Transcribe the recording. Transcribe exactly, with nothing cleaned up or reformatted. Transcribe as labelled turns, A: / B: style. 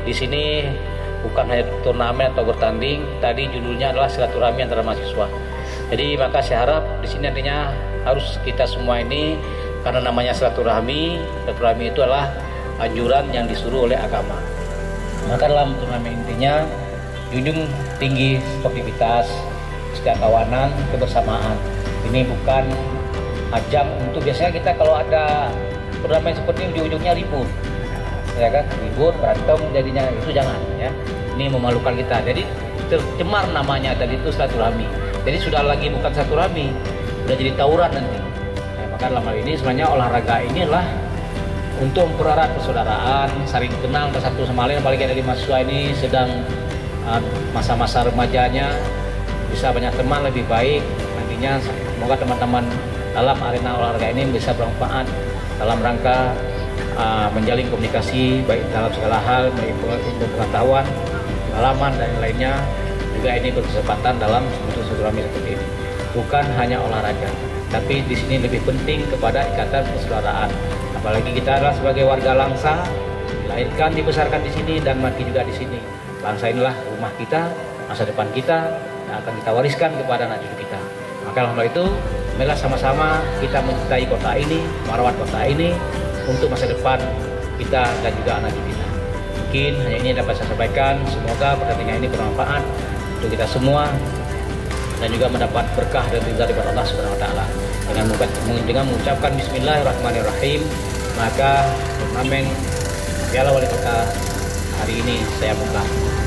A: di sini bukan hanya turnamen atau bertanding, tadi judulnya adalah silaturahmi antara mahasiswa. Jadi maka saya harap di sini nantinya harus kita semua ini, karena namanya silaturahmi, silaturahmi itu adalah anjuran yang disuruh oleh agama. Maka dalam turnamen intinya junjung tinggi sportivitas, kesetiakawanan, kebersamaan. Ini bukan ajang untuk, biasanya kita kalau ada turnamen seperti ini ujung-ujungnya ribut, ya kan, ribut, berantem jadinya, itu jangan ya. Ini memalukan kita. Jadi tercemar namanya tadi itu silaturahmi. Jadi sudah lagi bukan silaturahmi, sudah jadi tawuran nanti. Ya, maka dalam hal ini sebenarnya olahraga ini adalah untuk mempererat persaudaraan, saling kenal satu sama lain. Apalagi dari mahasiswa ini sedang masa-masa remajanya, bisa banyak teman lebih baik. Nantinya semoga teman-teman dalam arena olahraga ini bisa bermanfaat dalam rangka uh, menjalin komunikasi baik dalam segala hal, baik ilmu pengetahuan, pengalaman dan lainnya. Juga ini berkesempatan dalam bentuk silaturahmi seperti ini. Bukan hanya olahraga, tapi di sini lebih penting kepada ikatan persaudaraan. Apalagi kita adalah sebagai warga Langsa, dilahirkan, dibesarkan di sini dan mati juga di sini. Langsa inilah rumah kita, masa depan kita yang akan kita wariskan kepada anak cucu kita. Maka dalam hal itu, marilah sama-sama kita mencintai kota ini, merawat kota ini untuk masa depan kita dan juga anak cucu kita. Mungkin hanya ini dapat saya sampaikan. Semoga pertandingan ini bermanfaat untuk kita semua dan juga mendapat berkah dan ridha dari Allah Subhanahu wa taala. Dengan dengan mengucapkan bismillahirrahmanirrahim, maka turnamen Piala Wali Kota hari ini saya buka.